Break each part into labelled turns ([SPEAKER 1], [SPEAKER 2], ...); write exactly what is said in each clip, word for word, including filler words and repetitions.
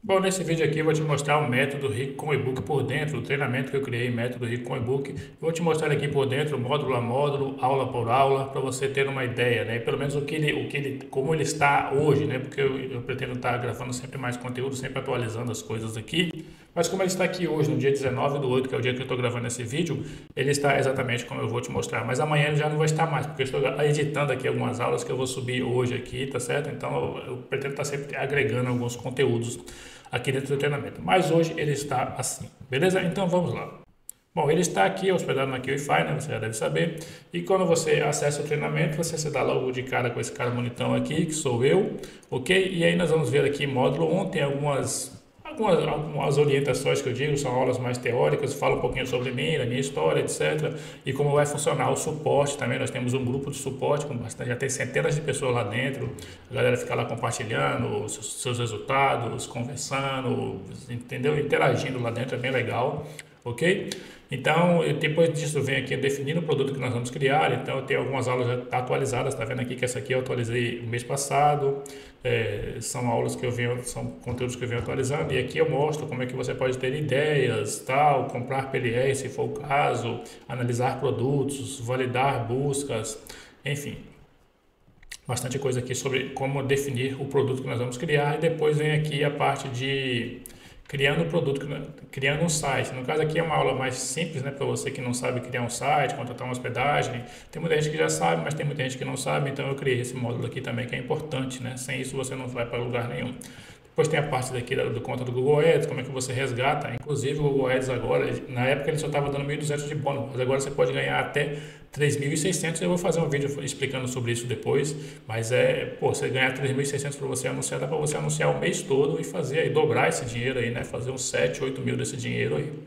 [SPEAKER 1] Bom, nesse vídeo aqui eu vou te mostrar o método Rico com e-book por dentro, o treinamento que eu criei, método Rico com e-book. Eu vou te mostrar aqui por dentro, módulo a módulo, aula por aula, para você ter uma ideia, né? Pelo menos o que ele, o que ele, como ele está hoje, né? Porque eu, eu pretendo estar gravando sempre mais conteúdo, sempre atualizando as coisas aqui. Mas como ele está aqui hoje, no dia dezenove do oito, que é o dia que eu estou gravando esse vídeo, ele está exatamente como eu vou te mostrar. Mas amanhã ele já não vai estar mais, porque eu estou editando aqui algumas aulas que eu vou subir hoje aqui, tá certo? Então eu, eu pretendo estar sempre agregando alguns conteúdos aqui dentro do treinamento. Mas hoje ele está assim, beleza? Então vamos lá. Bom, ele está aqui hospedado na Wi-Fi, né? Você já deve saber. E quando você acessa o treinamento, você se dá logo de cara com esse cara bonitão aqui, que sou eu, ok? E aí nós vamos ver aqui módulo um, tem algumas, algumas, algumas orientações que eu digo, são aulas mais teóricas, falo um pouquinho sobre mim, da minha história, etcétera. E como vai funcionar o suporte também, nós temos um grupo de suporte, com bastante, já tem centenas de pessoas lá dentro, a galera fica lá compartilhando os seus resultados, conversando, entendeu? Interagindo lá dentro, é bem legal, ok? Então, depois disso vem aqui definindo o produto que nós vamos criar. Então, eu tenho algumas aulas já atualizadas, tá vendo aqui que essa aqui eu atualizei o mês passado. É, são aulas que eu venho, são conteúdos que eu venho atualizando. E aqui eu mostro como é que você pode ter ideias, tal, comprar P L R se for o caso, analisar produtos, validar buscas, enfim. Bastante coisa aqui sobre como definir o produto que nós vamos criar. E depois vem aqui a parte de criando o produto, criando um site. No caso aqui é uma aula mais simples, né, para você que não sabe criar um site, contratar uma hospedagem. Tem muita gente que já sabe, mas tem muita gente que não sabe, então eu criei esse módulo aqui também, que é importante, né? Sem isso você não vai para lugar nenhum. Depois tem a parte daqui do conta do Google Ads, como é que você resgata. Inclusive o Google Ads agora, na época ele só estava dando mil e duzentos de bônus, mas agora você pode ganhar até três mil e seiscentos. Eu vou fazer um vídeo explicando sobre isso depois, mas é, pô, você ganhar três mil e seiscentos para você anunciar, dá para você anunciar o mês todo e fazer aí, dobrar esse dinheiro aí, né? Fazer uns sete, oito mil desse dinheiro aí.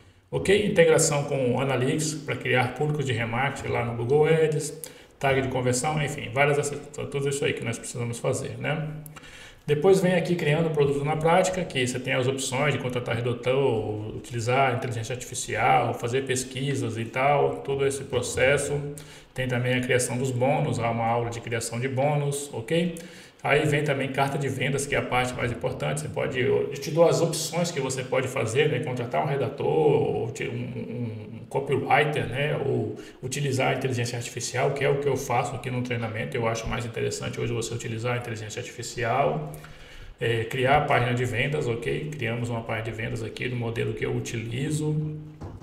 [SPEAKER 1] Ok? Integração com Analytics para criar públicos de remarketing lá no Google Ads, tag de conversão, enfim, várias, tudo isso aí que nós precisamos fazer, né? Depois vem aqui criando o produto na prática, que você tem as opções de contratar redator, utilizar inteligência artificial, fazer pesquisas e tal, todo esse processo. Tem também a criação dos bônus, há uma aula de criação de bônus, ok? Aí vem também carta de vendas, que é a parte mais importante. Você pode, eu te dou as opções que você pode fazer, né? Contratar um redator, ou um, um copywriter, né? Ou utilizar a inteligência artificial, que é o que eu faço aqui no treinamento. Eu acho mais interessante hoje você utilizar a inteligência artificial. É, criar a página de vendas, ok? Criamos uma página de vendas aqui do modelo que eu utilizo.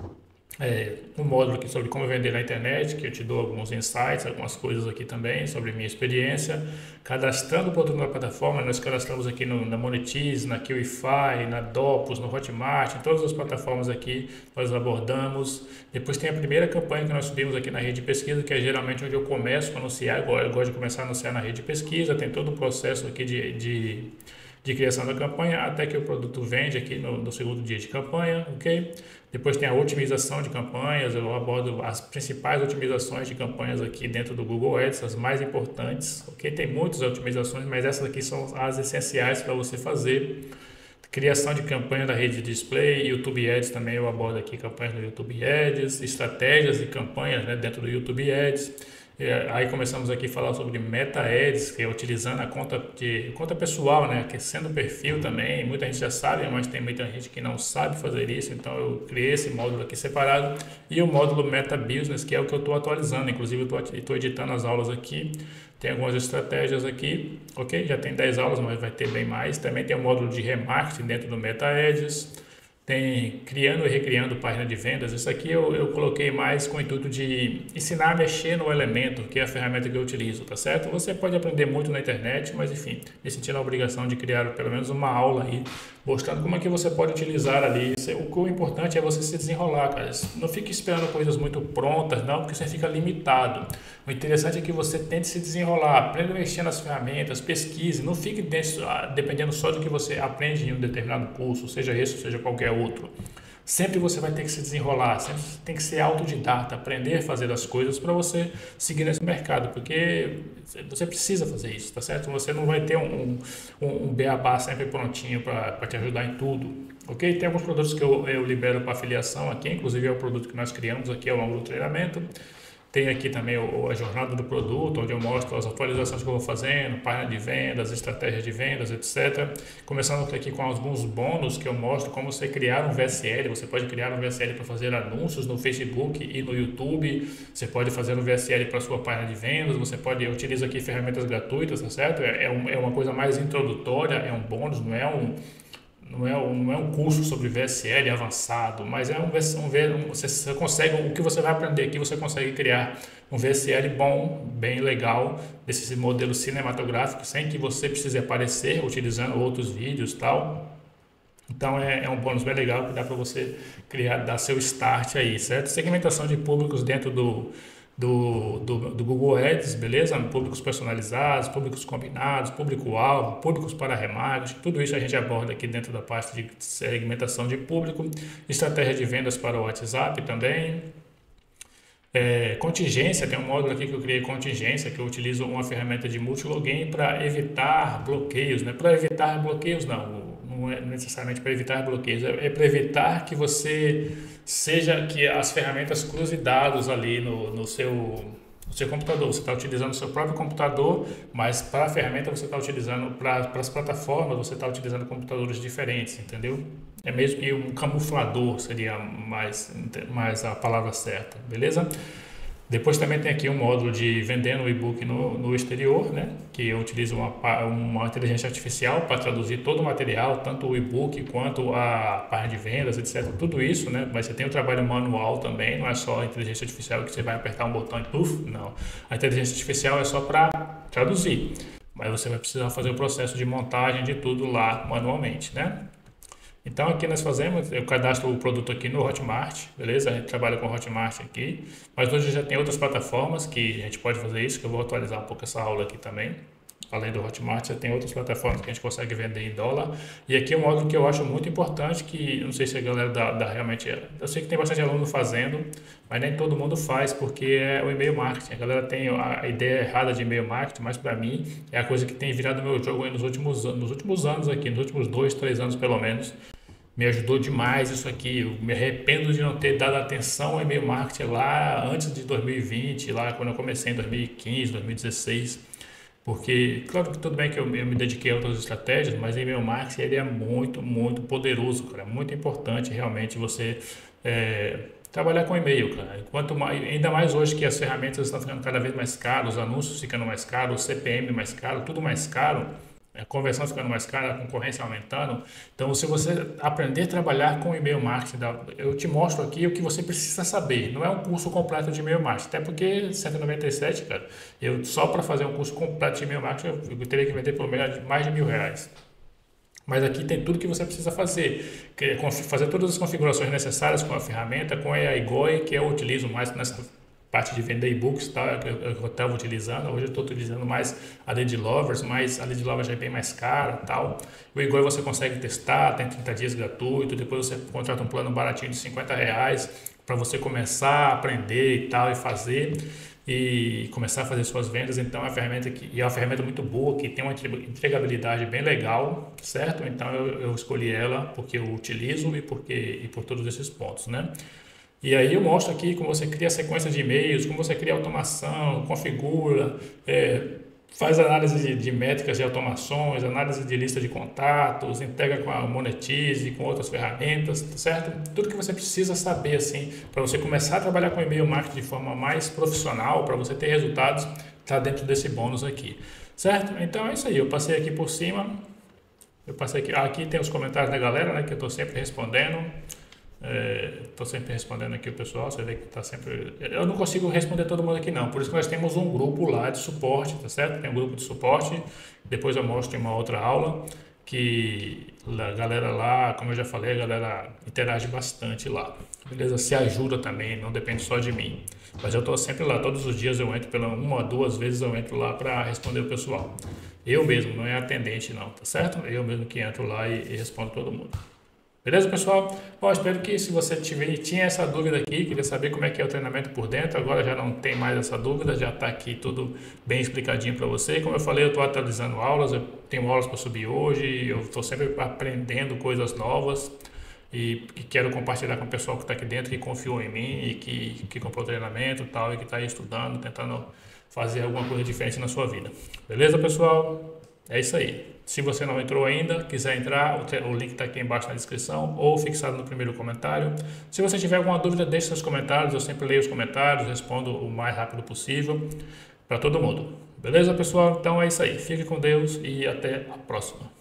[SPEAKER 1] É, um módulo aqui sobre como vender na internet, que eu te dou alguns insights, algumas coisas aqui também sobre minha experiência. Cadastrando o produto na plataforma, nós cadastramos aqui no, na Monetize, na Qify, na Dopus, no Hotmart, em todas as plataformas aqui nós abordamos. Depois tem a primeira campanha que nós subimos aqui na rede de pesquisa, que é geralmente onde eu começo a anunciar. Agora eu gosto de começar a anunciar na rede de pesquisa, tem todo um processo aqui de, de de criação da campanha até que o produto vende aqui no, no segundo dia de campanha, ok? Depois tem a otimização de campanhas, eu abordo as principais otimizações de campanhas aqui dentro do Google Ads, as mais importantes, ok? Tem muitas otimizações, mas essas aqui são as essenciais para você fazer. Criação de campanha da rede de display, YouTube Ads também eu abordo aqui campanhas no YouTube Ads, estratégias e campanhas, né, dentro do YouTube Ads. Aí começamos aqui a falar sobre Meta Ads, que é utilizando a conta, de, conta pessoal, né? Aquecendo o perfil também. Muita gente já sabe, mas tem muita gente que não sabe fazer isso. Então eu criei esse módulo aqui separado. E o módulo Meta Business, que é o que eu estou atualizando. Inclusive eu estou editando as aulas aqui. Tem algumas estratégias aqui, ok? Já tem dez aulas, mas vai ter bem mais. Também tem o módulo de remarketing dentro do Meta Ads. Tem criando e recriando página de vendas. Isso aqui eu, eu coloquei mais com o intuito de ensinar a mexer no Elementor, que é a ferramenta que eu utilizo, tá certo? Você pode aprender muito na internet, mas enfim, me senti na obrigação de criar pelo menos uma aula aí, mostrando como é que você pode utilizar ali. O que o importante é você se desenrolar, cara. Não fique esperando coisas muito prontas, não, porque você fica limitado. O interessante é que você tente se desenrolar, aprenda a mexer nas ferramentas, pesquise, não fique dentro, dependendo só do que você aprende em um determinado curso, seja esse ou seja qualquer outro. Sempre você vai ter que se desenrolar, sempre tem que ser autodidata, aprender a fazer as coisas para você seguir nesse mercado, porque você precisa fazer isso, tá certo? Você não vai ter um, um, um beabá sempre prontinho para te ajudar em tudo, ok? Tem alguns produtos que eu, eu libero para afiliação aqui, inclusive é o produto que nós criamos aqui ao longo do treinamento. Tem aqui também o, a jornada do produto, onde eu mostro as atualizações que eu vou fazendo, página de vendas, estratégia de vendas, etcétera. Começando aqui com alguns bônus que eu mostro como você criar um V S L. Você pode criar um V S L para fazer anúncios no Facebook e no YouTube. Você pode fazer um V S L para sua página de vendas. Você pode, eu utilizo aqui ferramentas gratuitas, tá certo? É, é, um, é uma coisa mais introdutória, é um bônus, não é um Não é, um, não é um curso sobre V S L avançado, mas é um, um, um você, você consegue, o que você vai aprender aqui, você consegue criar um V S L bom, bem legal, desse modelo cinematográfico, sem que você precise aparecer, utilizando outros vídeos e tal. Então é, é um bônus bem legal que dá para você criar, dar seu start aí, certo? Segmentação de públicos dentro do do, do, do Google Ads, beleza? Públicos personalizados, públicos combinados, público-alvo, públicos para remarketing, tudo isso a gente aborda aqui dentro da parte de segmentação de público, estratégia de vendas para o WhatsApp também. É, contingência, tem um módulo aqui que eu criei, contingência, que eu utilizo uma ferramenta de multilogin para evitar bloqueios, né? Para evitar bloqueios não, não é necessariamente para evitar bloqueios, é para evitar que você seja, que as ferramentas cruzem dados ali no, no seu, no seu computador. Você está utilizando o seu próprio computador, mas para a ferramenta você está utilizando, para as plataformas você está utilizando computadores diferentes, entendeu? É mesmo que um camuflador seria mais, mais a palavra certa, beleza? Depois também tem aqui um módulo de vendendo o e-book no, no exterior, né? Que eu utilizo uma, uma inteligência artificial para traduzir todo o material, tanto o e-book quanto a página de vendas, etcétera. Tudo isso, né? Mas você tem o trabalho manual também, não é só a inteligência artificial que você vai apertar um botão e puf, não. A inteligência artificial é só para traduzir, mas você vai precisar fazer o processo de montagem de tudo lá manualmente, né? Então aqui nós fazemos, eu cadastro o produto aqui no Hotmart, beleza? A gente trabalha com o Hotmart aqui, mas hoje já tem outras plataformas que a gente pode fazer isso, que eu vou atualizar um pouco essa aula aqui também. Além do Hotmart, já tem outras plataformas que a gente consegue vender em dólar. E aqui é um módulo que eu acho muito importante, que não sei se a galera da, da realmente... Eu sei que tem bastante aluno fazendo, mas nem todo mundo faz, porque é o e-mail marketing. A galera tem a ideia errada de e-mail marketing, mas para mim é a coisa que tem virado meu jogo aí nos últimos, nos últimos anos aqui, nos últimos dois, três anos pelo menos. Me ajudou demais isso aqui. Eu me arrependo de não ter dado atenção ao e-mail marketing lá antes de dois mil e vinte, lá quando eu comecei em dois mil e quinze, dois mil e dezesseis. Porque, claro que tudo bem que eu, eu me dediquei a outras estratégias, mas o e-mail marketing ele é muito, muito poderoso, cara. É muito importante realmente você é, trabalhar com e-mail, cara. Quanto mais, ainda mais hoje que as ferramentas estão ficando cada vez mais caras, os anúncios ficando mais caros, o C P M mais caro, tudo mais caro. A conversão ficando mais cara, a concorrência aumentando. Então, se você aprender a trabalhar com e-mail marketing, eu te mostro aqui o que você precisa saber. Não é um curso completo de e-mail marketing, até porque cento e noventa e sete, cara, eu só para fazer um curso completo de e-mail marketing, eu teria que vender por mais de mil reais. Mas aqui tem tudo que você precisa fazer, que é fazer todas as configurações necessárias com a ferramenta, com a I G O I, que eu utilizo mais nessa parte de vender e-books, tá? que eu estava utilizando. Hoje eu estou utilizando mais a Lead Lovers, mas a Lead Lovers já é bem mais cara, tal. O I G O I você consegue testar, tem trinta dias gratuito, depois você contrata um plano baratinho de cinquenta reais para você começar a aprender e tal, e fazer, e começar a fazer suas vendas. Então é uma ferramenta que, e é uma ferramenta muito boa, que tem uma entregabilidade bem legal, certo? Então eu, eu escolhi ela porque eu utilizo e, porque, e por todos esses pontos, né? E aí eu mostro aqui como você cria sequência de e-mails, como você cria automação, configura, é, faz análise de, de métricas de automações, análise de lista de contatos, integra com a Monetize, com outras ferramentas, certo? Tudo que você precisa saber assim, para você começar a trabalhar com e-mail marketing de forma mais profissional, para você ter resultados, está dentro desse bônus aqui, certo? Então é isso aí, eu passei aqui por cima, eu passei aqui, aqui tem os comentários da galera, né, que eu estou sempre respondendo. Estou é, sempre respondendo aqui o pessoal, você vê que está sempre... Eu não consigo responder todo mundo aqui não, por isso que nós temos um grupo lá de suporte, tá certo? Tem um grupo de suporte, depois eu mostro em uma outra aula, que a galera lá, como eu já falei, a galera interage bastante lá, beleza? Se ajuda também, não depende só de mim. Mas eu estou sempre lá, todos os dias eu entro, pela uma, duas vezes eu entro lá para responder o pessoal. Eu mesmo, não é atendente não, tá certo? Eu mesmo que entro lá e, e respondo todo mundo. Beleza, pessoal? Bom, espero que se você tiver, tinha essa dúvida aqui, queria saber como é que é o treinamento por dentro, agora já não tem mais essa dúvida, já está aqui tudo bem explicadinho para você. Como eu falei, eu estou atualizando aulas, eu tenho aulas para subir hoje, eu estou sempre aprendendo coisas novas. e, e quero compartilhar com o pessoal que está aqui dentro, que confiou em mim e que, que comprou treinamento e tal, e que está aí estudando, tentando fazer alguma coisa diferente na sua vida. Beleza, pessoal? É isso aí. Se você não entrou ainda, quiser entrar, o link está aqui embaixo na descrição ou fixado no primeiro comentário. Se você tiver alguma dúvida, deixe seus comentários. Eu sempre leio os comentários, respondo o mais rápido possível para todo mundo. Beleza, pessoal? Então é isso aí. Fique com Deus e até a próxima.